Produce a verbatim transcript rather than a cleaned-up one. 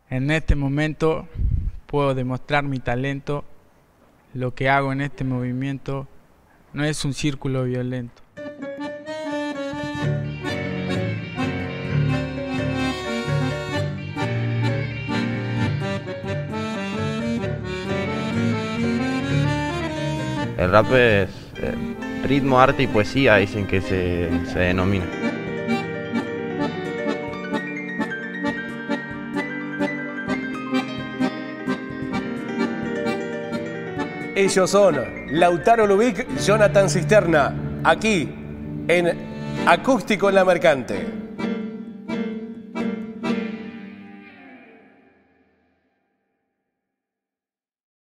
En este momento puedo demostrar mi talento. Lo que hago en este movimiento no es un círculo violento. El rap es eh, ritmo, arte y poesía, dicen que se, se denomina. Ellos son Lautaro Lubick, Jonathan Cisterna, aquí en Acústico en la Mercante.